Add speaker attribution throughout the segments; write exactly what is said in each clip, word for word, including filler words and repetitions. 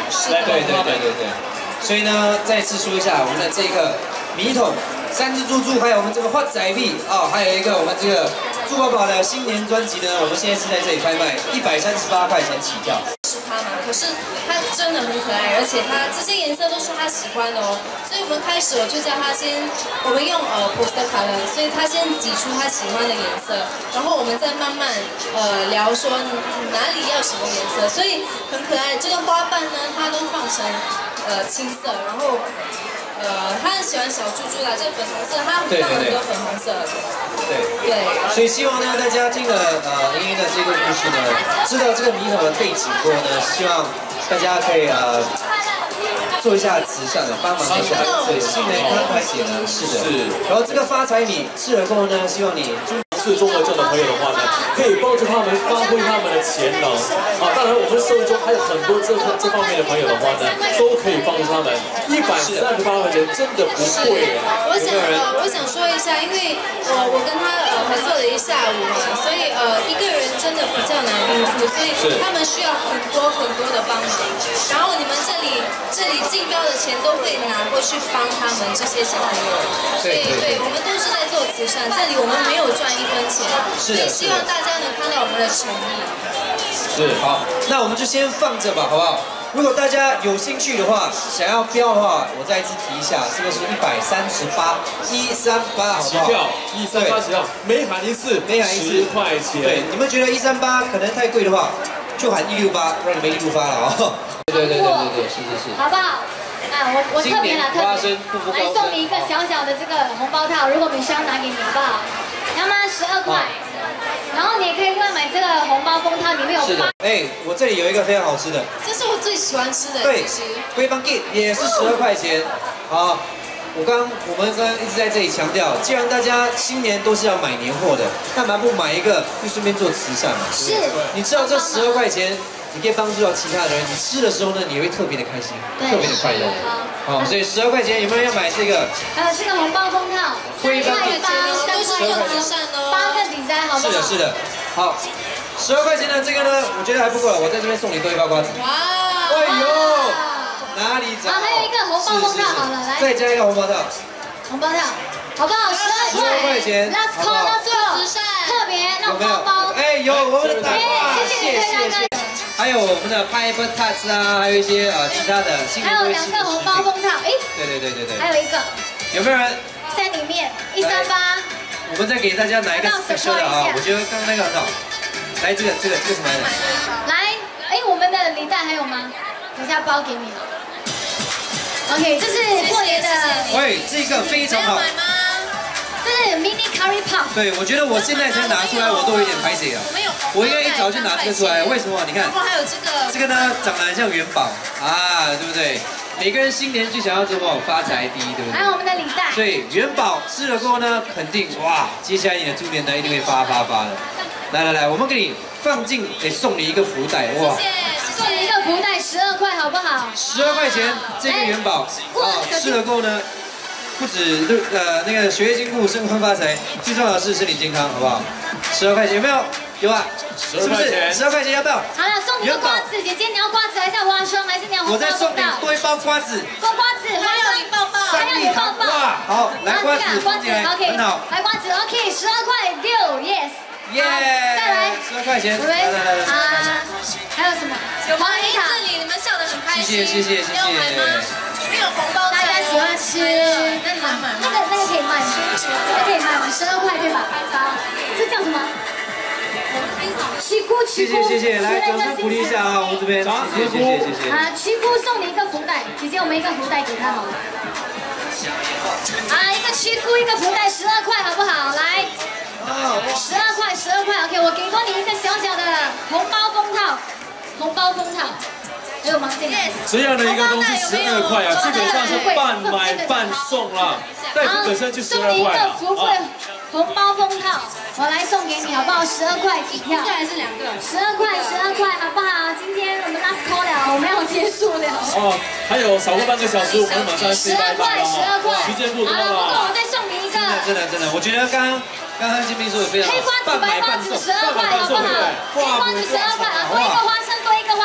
Speaker 1: 是的，对对对对对。所以呢，再次说一下我们的这个米桶、三只猪猪，还有我们这个花仔币啊，还有一个我们这个猪宝宝的新年专辑呢，我们现在是在这里拍卖，一百三十八块钱起跳。
Speaker 2: 是它嘛？可是它真的很可爱，而且它这些颜色都是他喜欢的哦。所以我们开始我就叫他先，我们用呃 poster color， 所以他先挤出他喜欢的颜色，然后我们再慢慢呃聊说哪里要什么颜色，所以很可爱。这个花瓣呢，它都放成呃青色，然后。 呃，他很喜欢小猪猪啦，这个粉红色，他放很多粉红色。
Speaker 1: 对
Speaker 2: 对。
Speaker 1: 所以希望呢，大家听了呃英英的这个故事呢，知道这个米桶的背景过后呢，希望大家可以呃做一下慈善的，帮忙一下，对，新年康快节呢，是的。是。然后这个发财米吃了过后呢，希望你。
Speaker 3: 是中了证的朋友的话呢，可以帮助他们发挥他们的潜能啊！当然，我们社会中还有很多这这方面的朋友的话呢，都可以帮助他们。一百三十八块钱真的不贵。
Speaker 2: 我想呃，我想说一下，因为我我跟他呃合作了一下午嘛，所以呃一个人真的比较难应付，所以他们需要很多很多的帮忙。然后你们这里这里竞标的钱都会拿过去帮他们这些小朋友，所以对我们都是在做慈善，这里我们没有赚一分钱，所以希望大家能看到我们的诚意。
Speaker 1: 是好，那我们就先放着吧，好不好？如果大家有兴趣的话，想要标的话，我再一次提一下，这个是一百三十八，一三八，好不好？
Speaker 3: 起跳，一三八起跳，每喊一次，
Speaker 1: 每喊一次
Speaker 3: 十块钱。对，
Speaker 1: 你们觉得一三八可能太贵的话，就喊一六八，让你们一路发了哦。对对对对对对，是是是。
Speaker 4: 好不好？啊，我我特别啦，特别来送你一个小小的这个红包套，如果你需要拿给你，好不好？要吗？十二块。然后你也可以购买这个红包封套，里面有八。
Speaker 1: 哎，我这里有一个非常好吃的，
Speaker 2: 这是我最喜欢吃的。
Speaker 1: 对，龟帮 G 也是十二块钱。好，我刚我们刚刚一直在这里强调，既然大家新年都是要买年货的，干嘛不买一个，就顺便做慈善嘛？
Speaker 4: 是。
Speaker 1: 你知道这十二块钱，你可以帮助到其他人，你吃的时候呢，你会特别的开心，特别的快乐。好，所以十二块钱有没有人要买这个？
Speaker 4: 还有这个红包封套，
Speaker 1: 龟帮 G
Speaker 2: 都是做慈善哦。
Speaker 4: 八个底塞，好不好？
Speaker 1: 是的，是的。好，十二块钱的这个呢，我觉得还不够了，我在这边送你多一包瓜子。哇！哎呦，哪里找？
Speaker 4: 好，还有一个红包封套，好了，来，
Speaker 1: 再加一个红包套。
Speaker 4: 红包套，好不好？十二块钱 ，Let's call， Let's go， 慈善，特别让包包。
Speaker 1: 哎，有我们的大瓜，
Speaker 4: 谢谢谢谢。
Speaker 1: 还有我们的 Piper Tarts 啊，还有一些呃其他的。
Speaker 4: 还有两个红包封套，哎。
Speaker 1: 对对对对对。
Speaker 4: 还有一个。有
Speaker 1: 没有人？
Speaker 4: 在里面，一三八。
Speaker 1: 我们再给大家拿一个special的啊，我觉得刚刚那个很好。来，这个这个这个什么来着？
Speaker 4: 来，哎，我们的礼袋还有吗？等一下包给你。OK， 这是过年的。
Speaker 1: 喂，这个非常好。
Speaker 4: 这是 mini curry puff。
Speaker 1: 对，我觉得我现在才拿出来，我都有点拍谁啊。我应该一早就拿这个出来，为什么？你看。
Speaker 2: 然后还有这个。
Speaker 1: 这个呢，长得很像元宝啊，对不对？ 每个人新年最想要怎么发财第一，对不对？
Speaker 4: 还有我们的礼袋。
Speaker 1: 所以元宝吃了过后呢，肯定哇，接下来你的猪年呢一定会发发发的。来来来，我们给你放进，给送你一个福袋，哇！
Speaker 4: 谢谢，送你一个福袋，十二块，好不好？
Speaker 1: 十二块钱，这个元宝啊，吃了过后呢，不止呃那个学业进步、升官发财，最重要的是身体健康，好不好？十二块钱有没有？有啊，是不是？十二块钱要不要？
Speaker 4: 好了，送你个瓜子，姐姐你要瓜子还是要花生，还是你要红包？
Speaker 1: 我再送你多一包瓜子。
Speaker 4: 多瓜子，还要你抱抱，还要你抱抱。
Speaker 1: 哇，好，来瓜子，
Speaker 4: 瓜子 OK，
Speaker 1: 很好。
Speaker 4: 来瓜子 OK， 十二块六 ，yes。
Speaker 1: 耶！再来十二块钱。来来来来。
Speaker 4: 啊，还有什么？
Speaker 2: 有黄梨塔，这里你们笑得很开心。
Speaker 1: 谢谢谢谢谢谢。
Speaker 2: 没有买吗？没有红包。
Speaker 4: 大家喜欢吃，
Speaker 2: 那你要买吗？
Speaker 4: 那个那个可以卖吗？这个可以卖吗？十二块对吧？好，这叫什么？ 七姑，七姑，
Speaker 1: 谢谢谢谢，来掌声鼓励一下啊！我们这边，谢谢谢谢谢谢。
Speaker 4: 啊，七姑送你一个福袋，姐姐我们一个福袋给她好了。啊，一个七姑一个福袋，十二块好不好？来，十二块十二块 ，OK， 我给过你一个小小的红包封套，红包封套。还有吗？这个。
Speaker 3: 这样的一个东西十二块啊，基本上是半买半送啦，袋子本身就十二块了。
Speaker 4: 福贵红包封套。 我来送给你好不好？十二块起跳，
Speaker 2: 一个还是两个？
Speaker 4: 十二块，十二块好不好？今天我们 last call 了，我们要结束了。
Speaker 3: 哦，还有少过半个小时，我们马上
Speaker 4: 十二块，十二块，
Speaker 3: 时间不多了。
Speaker 4: 好了，不够，我再送你一个。
Speaker 1: 真的真的真的，我觉得刚刚刚刚金斌说的非常好。
Speaker 4: 黑瓜子、白瓜子十二块好不好？黑瓜子十二块啊，多一个花生，多一个花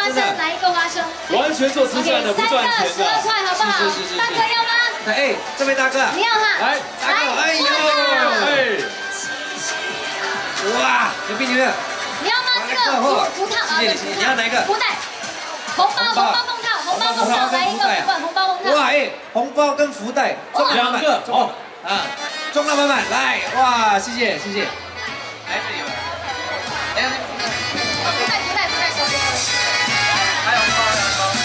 Speaker 4: 花生，来一个花生。
Speaker 3: 完全做慈善的，不赚钱的。
Speaker 4: 十二块好不好？大哥要吗？
Speaker 1: 哎，这位大哥，
Speaker 4: 你要哈？
Speaker 3: 来，
Speaker 1: 大哥，哎呦，
Speaker 3: 哎，
Speaker 1: 哇，牛逼牛逼！
Speaker 4: 你要吗？这个福套啊，
Speaker 1: 你要哪一个？
Speaker 4: 福袋，红包红包封套，红包封套，来一个福本红包封套。
Speaker 1: 哇，哎，红包跟福袋，
Speaker 3: 两个哦，
Speaker 1: 啊，装到满满，来，哇，谢谢谢谢。来这里有，哎呀，
Speaker 4: 福袋福袋福袋收收收。
Speaker 1: 还有红包还有红包。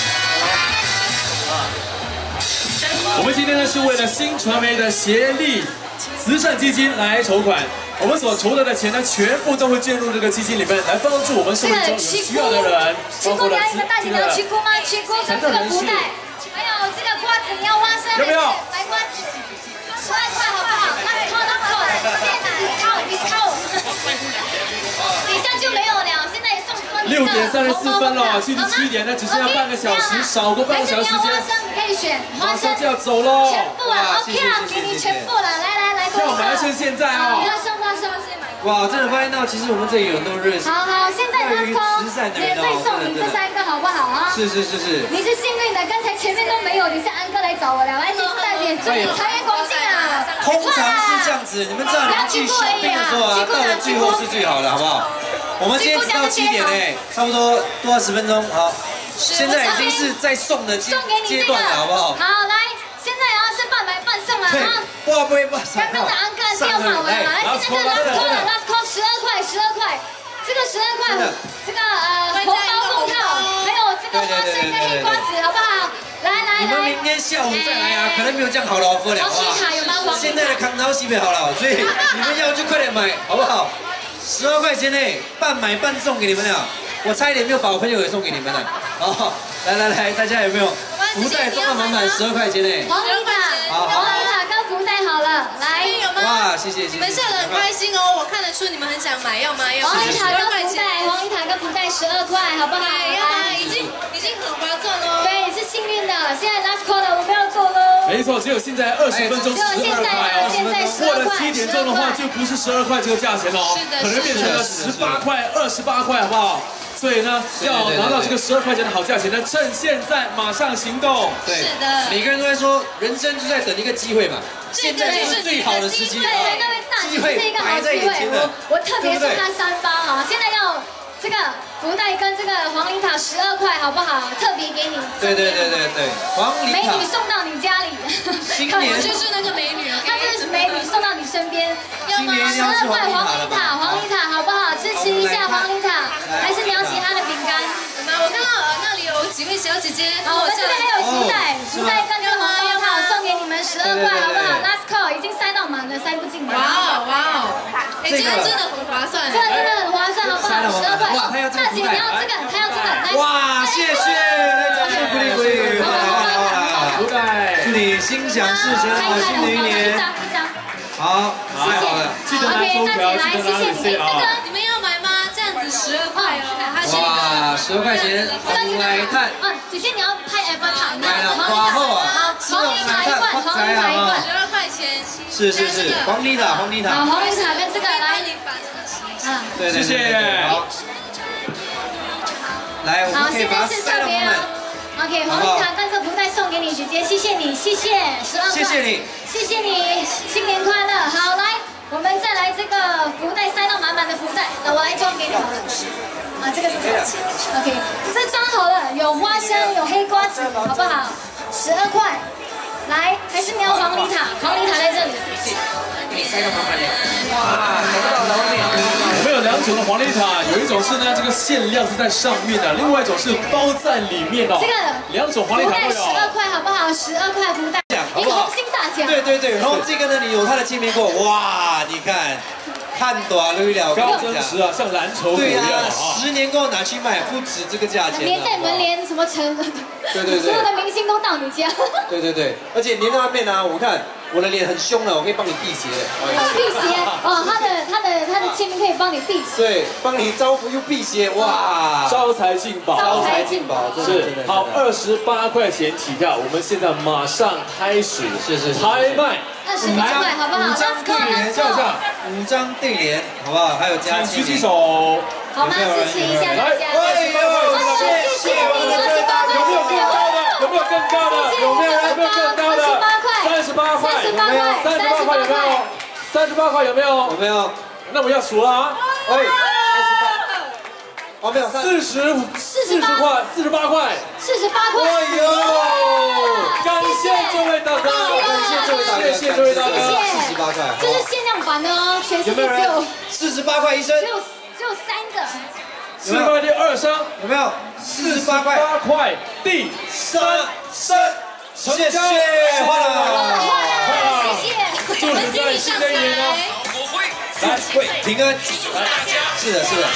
Speaker 3: 我们今天呢是为了新传媒的协力慈善基金来筹款，我们所筹得的钱呢，全部都会捐入这个基金里面，来帮助我们社会中有需要的人，包括了这个
Speaker 4: 大姐你要曲姑吗？曲姑跟这个福袋，还有这个瓜子，你要花生
Speaker 3: 要不要？
Speaker 4: 白瓜子，十二块好不好？那扣那扣，discount discount，底下就没有了，现在送分。
Speaker 3: 六点三十四分了，距离七点呢只剩下半个小时，少过半个小时时间。
Speaker 4: 可以选花生
Speaker 3: 就要走喽。
Speaker 4: 全部了 ，OK 了，给你全部了，来来来，
Speaker 3: 票买趁现在哦。
Speaker 4: 花生花生，先买。
Speaker 1: 哇，真的发现到，其实我们这里有很多热心。
Speaker 4: 好好，现在 last call，免费送你这三个好不好啊？
Speaker 1: 是是是是。
Speaker 4: 你是幸运的，刚才前面都没有，你是安哥来找我了，来，谢谢大姐，祝你财源广进啊！
Speaker 1: 通常是这样子，你们知道你们去shopping的时候啊，到了最后是最好的，好不好？我们今天只到七点哎，差不多多少十分钟，好。现在已经是在送的阶阶段了，好不好？
Speaker 4: 好，来，现在啊是半买半送了啊！
Speaker 1: 哇，不会不会，
Speaker 4: 刚刚的安哥是要买完了，来，现在 last call 了 ，last call 十二块，十二块，这个十二块，这个呃红包封套，还有这个花生跟黑瓜子，好不好？来来来，
Speaker 1: 你们明天下午再来啊，可能没有这样好的 offer 了，好不好？现在的康涛西北好了，所以你们要就快点买，好不好？十二块钱内半买半送给你们了。我差一点没有把我朋友也送给你们了。哦，来来来，大家有没有福袋装到满满十二块钱呢？
Speaker 4: 黄丽塔，黄丽塔跟福袋好了，来，
Speaker 2: 有吗？
Speaker 1: 哇，谢谢谢谢。
Speaker 2: 你们笑得很开心哦，我看得出你们很想买，要吗？要吗？
Speaker 4: 黄丽塔跟福袋，黄丽塔跟福袋十二块，好不好？
Speaker 2: 要吗？已经已经很划算哦。
Speaker 4: 对，是幸运的，现在 last call 了，我们要走喽。
Speaker 3: 没错，只有现在二十分钟十二块哦，过了七点钟的话就不是十二块这个价钱了哦，可能变成了十八块、二十八块，好不好？所以呢，要拿到这个十二块钱的好价钱呢，趁现在马上行动。
Speaker 1: 对，
Speaker 2: 是的，
Speaker 1: 每个人都在说，人生就在等一个机会嘛，现在就是最好的时机。
Speaker 4: 对，那位大姐是一个好机会，我我特别送他三包啊，现在要这个福袋跟这个黄梨塔十二块，好不好？特别给你。
Speaker 1: 对对对对对，黄梨塔。
Speaker 4: 美女送到你家里。
Speaker 1: 新年
Speaker 2: 就是那个美女，
Speaker 4: 她就是美女送到你身边。
Speaker 1: 今年
Speaker 4: 十二块黄梨塔，黄梨塔好不好？支持一下黄梨塔，还是你要其他的饼干？
Speaker 2: 有吗？我看到呃那里有几位小姐姐。
Speaker 4: 好，我们这边还有福袋，福袋跟这个红包套送给你们十二块，好不好 ？Last call 已经塞到满了，塞不进来。
Speaker 2: 哇哦哇哦，哎，这个真的很划算，
Speaker 4: 这个真的很划算，好不好？十二块。大姐你要这个，她要这个，来。
Speaker 1: 哇，谢谢，掌声鼓励鼓励，好啦，
Speaker 3: 福袋，
Speaker 1: 祝你心想事成，好新的一年。好，太好了，
Speaker 3: 记得拿收条，记得拿尾C啊。
Speaker 2: 你们要买吗？这样子十二块哦，它是
Speaker 1: 哇，十二块钱，红来看。
Speaker 4: 嗯，姐姐你要拍 F 卡，
Speaker 1: 买了花后啊，
Speaker 4: 黄梨塔一罐，黄梨塔一罐，
Speaker 2: 十二块钱。
Speaker 1: 是是是，黄梨塔，黄梨塔。
Speaker 4: 好，黄梨塔跟这个来，
Speaker 1: 嗯，对对对，好。来，我们可以把它塞到满满。
Speaker 4: OK， 黄梨塔跟这福袋送给你，姐姐，谢谢你，谢谢，十二块，
Speaker 1: 谢谢你，
Speaker 4: 谢谢你，新年快乐。好，来，我们再来这个福袋塞到满满的福袋，那我来装给你好了。啊，这个是这个 OK， 这装好了，有花生，有黑瓜子，好不好？十二块，来，还是你要黄梨塔？黄梨塔在这里。
Speaker 1: 你塞到满满的，哇，找不到了，后面。
Speaker 3: 我们有两种的黄梨塔，有一种是呢这个馅料是在上面的，另外一种是包在里面哦。
Speaker 4: 这个
Speaker 3: 两种黄梨塔都有。
Speaker 4: 十二块好不好？十二块福袋，一个红心大奖。
Speaker 1: 对对对，然后这个呢，你有它的签名过，哇，你看，看短了了，
Speaker 3: 高真实啊，像蓝筹股一样啊。
Speaker 1: 十年过后拿去卖，不止这个价钱。
Speaker 4: 连在门帘什么城，
Speaker 1: 对对对，
Speaker 4: 所有的明星都到你家。
Speaker 1: 对对对，而且连在外面呢，我看我的脸很凶了，我可以帮你辟邪。
Speaker 4: 辟邪哦，他的他的他的签名可以帮你辟邪。
Speaker 1: 对，帮你招福又辟邪，哇！
Speaker 3: 招财进宝，
Speaker 1: 招财进宝，
Speaker 3: 是好，二十八块钱起跳，我们现在马上开始，
Speaker 1: 是是是
Speaker 3: 拍卖。
Speaker 4: 二十八块，好不好？
Speaker 1: 五张对联，
Speaker 3: 叫一下，
Speaker 1: 五张对联，好不好？还有加
Speaker 3: 请举起手。
Speaker 4: 好吗？支持一下大家。
Speaker 1: 哎呦，谢谢我们的最大，
Speaker 3: 有没有更高的？有没有更高的？有没有人？有没有更高的？三十八块，有没有？三十八块有没有？三十八块有没有？
Speaker 1: 有没有？
Speaker 3: 那我要数了啊！
Speaker 1: 哎，三十八。哦，没有，
Speaker 3: 四十四十块，四十八块，
Speaker 4: 四十八块。
Speaker 1: 哎呦，
Speaker 3: 感谢这位大哥，
Speaker 1: 感谢这位大哥，
Speaker 3: 谢谢这位大哥，
Speaker 1: 四十八块，
Speaker 4: 这是限量版的哦，全世界只有
Speaker 1: 四十八块一升，
Speaker 4: 只有只有三个。
Speaker 3: 四十八第二升，
Speaker 1: 有没有？四十八块，
Speaker 3: 八块第三升，
Speaker 1: 谢谢，
Speaker 4: 哇
Speaker 1: 哇，
Speaker 4: 谢谢，
Speaker 3: 祝你在新的一年呢，
Speaker 1: 来，会平安，是的，是的。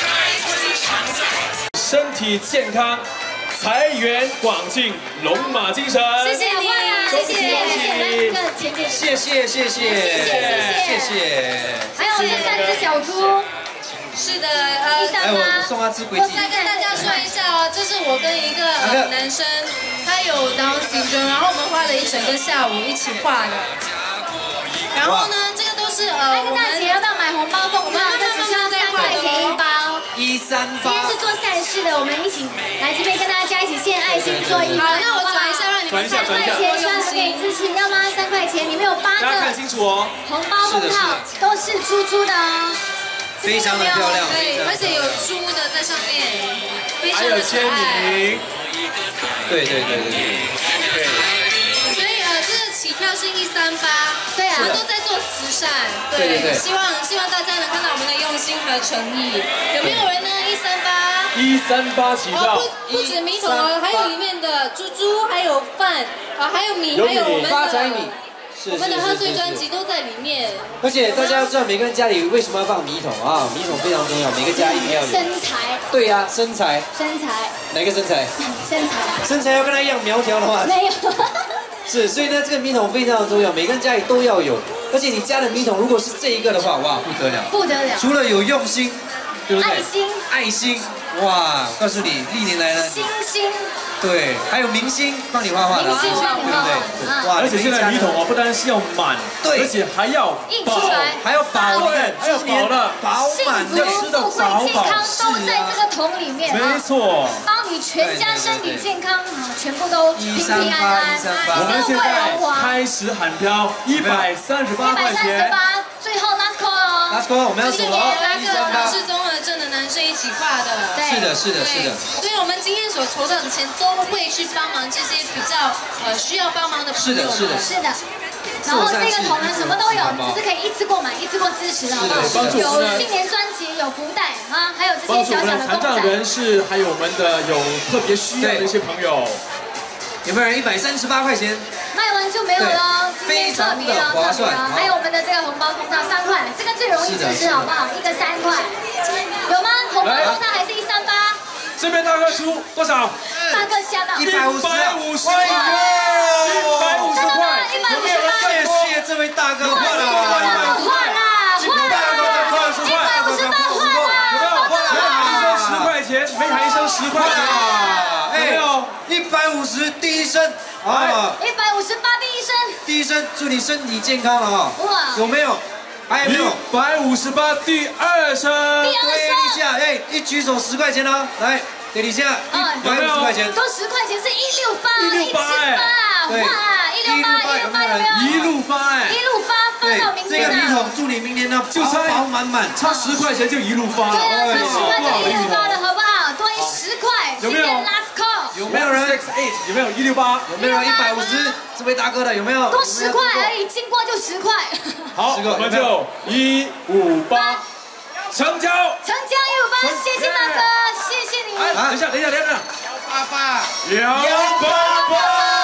Speaker 3: 身体健康，财源广进，龙马精神。
Speaker 2: 谢谢你，
Speaker 4: 谢谢谢谢，前面
Speaker 1: 谢谢谢谢谢谢。
Speaker 4: 还有这三只小猪。
Speaker 2: 是的，呃，
Speaker 1: 来我送他吃龟记。
Speaker 2: 再跟大家说一下哦，这是我跟一个呃男生，他有 Down syndrome， 然后我们花了一整个下午一起画的。然后呢，这个都是呃，
Speaker 4: 那个大姐要不要买红包送？我们这只需要三块钱一包。
Speaker 1: 一三
Speaker 4: 今天是做善事的，我们一起来这边跟大家一起献爱心做义卖。
Speaker 2: 好，那我转一下，让你们
Speaker 3: 转一下，转一下。
Speaker 4: 希望你们可以支持，要吗？三块钱，里面有八个。
Speaker 3: 大家看清楚哦。
Speaker 4: 红包封套都是猪猪的哦，
Speaker 1: 非常的漂亮。
Speaker 2: 对，而且有猪的在上面，非常
Speaker 3: 还有
Speaker 2: 的可
Speaker 3: 签
Speaker 2: 爱。
Speaker 3: 名。
Speaker 1: 对对对对对。
Speaker 2: 所以呃，这个起跳是一三八，
Speaker 4: 对啊，
Speaker 2: 我们都在做慈善，
Speaker 1: 对对对，
Speaker 2: 希望希望大家能看到我们的用心和诚意。有没有人呢？一三八。
Speaker 3: 一三八起跳，
Speaker 2: 哦，不不止米桶哦，还有里面的猪猪，还有饭，啊，还有米，还有我们
Speaker 1: 发财米，
Speaker 2: 我们的贺岁专辑都在里面。
Speaker 1: 而且大家要知道，每个人家里为什么要放米桶啊？米桶非常重要，每个家一定要有。
Speaker 4: 身材。
Speaker 1: 对呀，身材。
Speaker 4: 身材。
Speaker 1: 哪个身材？
Speaker 4: 身材。
Speaker 1: 身材要跟他一样苗条的话。
Speaker 4: 没有。
Speaker 1: 是，所以呢，这个米桶非常的重要，每个人家里都要有。而且你家的米桶如果是这一个的话，哇，不得了。
Speaker 4: 不得了。
Speaker 1: 除了有用心，对不对？
Speaker 4: 爱心。
Speaker 1: 爱心。 哇，告诉你，历年来呢，
Speaker 4: 星星，
Speaker 1: 对，还有明星帮你画画的，
Speaker 4: 明星
Speaker 1: 对不对？哇，
Speaker 3: 而且现在米桶哦，不单是要满，
Speaker 1: 对，
Speaker 3: 而且还要
Speaker 4: 印出来，
Speaker 1: 还要饱的，
Speaker 3: 还要饱的，
Speaker 1: 饱满的，
Speaker 4: 吃的饱饱，健康都在这个桶里面，
Speaker 3: 没错，
Speaker 4: 帮你全家身体健康啊，全部都平平安安。
Speaker 3: 我们现在开始喊标一百三十八块钱，
Speaker 4: 最后 last call 哦
Speaker 1: ，last call 我们要走了，
Speaker 2: 八个唐氏综合症的男生一起画的，
Speaker 1: 是的，是的，是的。
Speaker 2: 所以我们今天所筹到的钱都会去帮忙这些比较呃需要帮忙的朋友们。
Speaker 1: 是的，
Speaker 4: 是的。然后这个桶呢什么都有，只是可以一次购买，一次过支持的，好不好？有新年专辑，有福袋啊，还有这些小小的公仔。
Speaker 3: 残障人士，还有我们的有特别需要的一些朋友。
Speaker 1: 有没有人一百三十八块钱？
Speaker 4: 卖完就没有了，
Speaker 1: 非常的划算。
Speaker 4: 还有我们的这个红包封套三块，这个最容易支持，好不好？一个三块，有吗？红包封套还是一三八？
Speaker 3: 这边大哥出多少？
Speaker 4: 大哥吓到
Speaker 1: 一百五十，
Speaker 3: 块，一百五十块，
Speaker 4: 一百五十块，
Speaker 1: 谢谢这位大哥，换了，
Speaker 4: 换啦，换啦，一百五十八换啦，
Speaker 3: 有没有？一升十块钱，每喊一升十块钱，有没有？
Speaker 1: 一百五十第一声啊，
Speaker 4: 一百五十八第一声，
Speaker 1: 第一声，祝你身体健康啊！
Speaker 4: 哇，
Speaker 1: 有没有？还有没有？
Speaker 3: 一百五十八第二声，
Speaker 4: 第二声，
Speaker 1: 一下，哎，一举手十块钱哦，来，给你一下，一百五十块钱，
Speaker 4: 都十块钱是一六八，
Speaker 3: 一六八，
Speaker 4: 哇，一六八，一六八有没有？
Speaker 3: 一路发哎，
Speaker 4: 一路发发到明年啊！
Speaker 1: 这个米桶祝你明年呢就饱饱满满，
Speaker 3: 差十块钱就一路发了，
Speaker 4: 对啊，差十块就一路发了，好不好？多十块，
Speaker 3: 有没有
Speaker 4: ？Last call，
Speaker 3: 有没有人 ？Six eight 有没有一六八？
Speaker 1: 有没有人一百五十？这位大哥的有没有？
Speaker 4: 多十块而已，经过就十块。
Speaker 3: 好，我们就一五八成交。
Speaker 4: 成交一五八，谢谢大哥，谢谢你。
Speaker 3: 哎，等一下，等一下，等一下。
Speaker 1: 爸爸，
Speaker 3: 幺八八，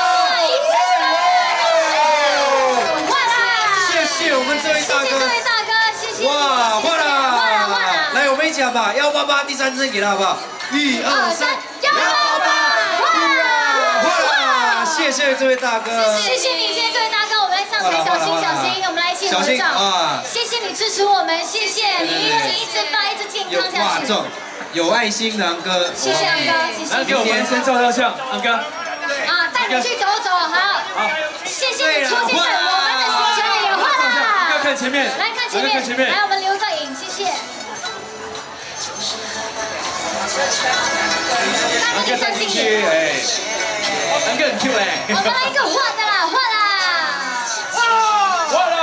Speaker 4: 换啦！
Speaker 1: 谢谢我们这位大哥，
Speaker 4: 谢谢这位大哥，谢谢。
Speaker 1: 哇，换了，
Speaker 4: 换了，换了。
Speaker 1: 来，我们一起好不好？幺八八第三声给他好不好？一二三，
Speaker 4: 幺八八，换了，
Speaker 1: 换了，谢谢这位大哥，
Speaker 4: 谢谢你，谢谢这位大哥，我们来上上台，小心小心，我们来一起合照。
Speaker 1: 啊！
Speaker 4: 谢谢你支持我们，谢谢你一直发，一直健康下去。
Speaker 1: 有爱心的安哥，
Speaker 4: 谢谢安哥，谢谢。
Speaker 3: 来给我们先照照相，安哥。
Speaker 4: 啊，带你去走走，好。好。谢谢你出现在我们的行程里，画啦。
Speaker 3: 要看前面，
Speaker 4: 来看前面，
Speaker 3: 看前面。
Speaker 4: 来，我们留个影，谢谢。
Speaker 3: 安哥站进去，哎，安哥很 Q 哎。
Speaker 4: 我们来一个画的啦，画啦。
Speaker 3: 画了。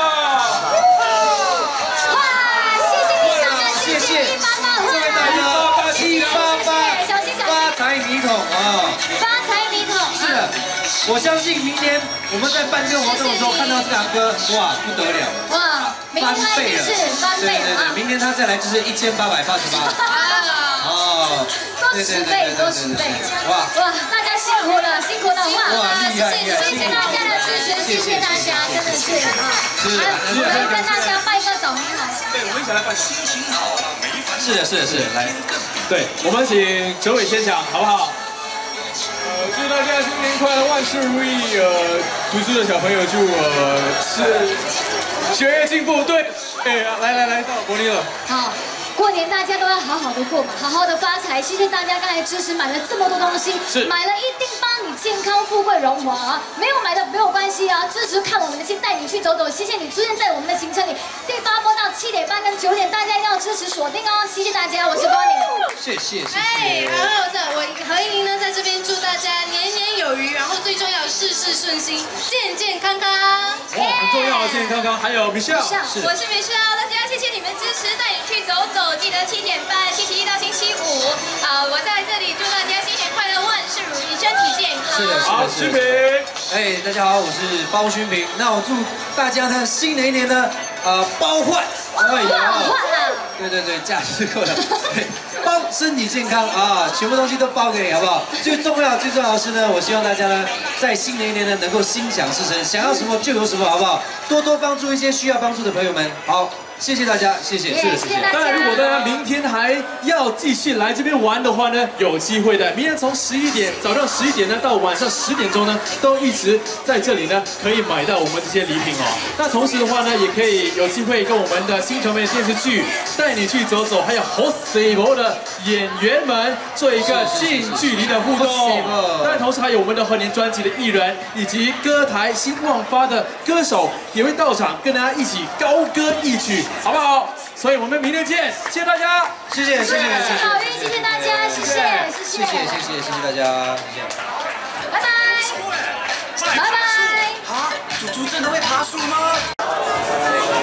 Speaker 4: 哇，谢谢你上的谢谢一八八画啦。
Speaker 1: 一八八，
Speaker 4: 小心小心。
Speaker 1: 发财米桶啊！
Speaker 4: 发财米桶。
Speaker 1: 是的，我相信明年我们在办这个活动的时候看到这个阿哥，哇，不得了。哇，
Speaker 4: 翻倍了，翻倍了啊！
Speaker 1: 明年他再来就是一千八百八十八。哦，
Speaker 4: 多十倍，多十倍！哇哇，大家辛苦了，辛苦了！哇，
Speaker 1: 厉害厉害！
Speaker 4: 谢谢大家的支持，谢谢大家，真的是啊！我们跟大家拜个早年好。
Speaker 5: 对，我们一起来拜心情好了，没烦。
Speaker 1: 是的，是的，是的，来，
Speaker 3: 对，我们请九尾先讲，好不好？呃，祝大家新年快乐，万事如意。呃，读书的小朋友祝呃是学业进步。对，哎，来来来，到柏林了。
Speaker 4: 好。过年大家都要好好的过嘛，好好的发财。谢谢大家刚才支持，买了这么多东西，买了一定帮你健康、富贵、荣华啊。没有买的没有关系啊，支持看我们的先带你去走走。谢谢你出现在我们的行程里。第八波到七点半跟九点，大家一定要支持锁定哦。谢谢大家，我是 Bonnie。
Speaker 1: 谢谢谢谢。
Speaker 2: 哎，然后在我何莹莹呢，在这边祝大家年年有余，然后最重要事事顺心，健健康康。
Speaker 3: 哇，很重要，健健康康。还有 Michelle，
Speaker 2: 我是 Michelle， 大家谢谢你们支持，带你去走走。记得七点半，星期一到星期五，啊，我在这里祝大家新年快乐，万事如意，身体健康。
Speaker 1: 是的，
Speaker 3: 好，勋平。
Speaker 1: 哎，大家好，我是包勋平。那我祝大家呢，新的一年呢，呃，包换，哎呀，对对对，假期过了，对，包身体健康啊，全部东西都包给你，好不好？最重要最重要的是呢，我希望大家呢，在新的一年呢，能够心想事成，想要什么就有什么，好不好？多多帮助一些需要帮助的朋友们。好。谢谢大家，谢谢，
Speaker 4: 谢谢。
Speaker 3: 当然，如果大家明天还要继续来这边玩的话呢，有机会的。明天从十一点早上十一点呢到晚上十点钟呢，都一直在这里呢，可以买到我们这些礼品哦。那同时的话呢，也可以有机会跟我们的新传媒电视剧带你去走走，还有好水博的演员们做一个近距离的互动。当然，同时还有我们的贺年专辑的艺人以及歌台新旺发的歌手也会到场，跟大家一起高歌一曲。好不好？所以我们明天见，谢谢大家，
Speaker 1: 谢谢谢谢谢谢，
Speaker 4: 好运，谢谢大家，谢谢谢谢
Speaker 1: 谢谢谢谢谢谢大家，谢谢，
Speaker 4: 拜拜，拜拜。
Speaker 5: 啊，猪猪真的会爬树吗？